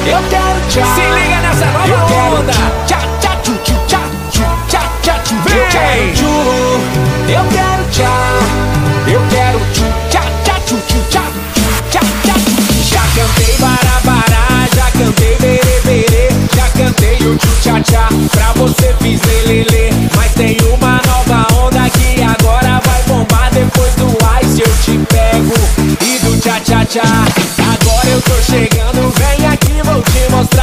Eu quero tchá. Se liga nessa nova Eu quero onda. tchá, tchá, tchu, tchu, tchá, tchu, tchá, tchá, tchu. Vem. Eu quero tchu. Eu quero tchá. Eu quero tchu, tchá, tchá, tchu, tchu, tchá, tchu, tchá, tchá, tchu. Já cantei barabará, já cantei berê, já cantei o tchu, tchá, tchá. Pra você fiz lelele. Mas tem uma nova onda que agora vai bombar. Depois do ice eu te pego e do tchá, tchá, tchá. Agora eu tô chegando, vem aqui, vou te mostrar.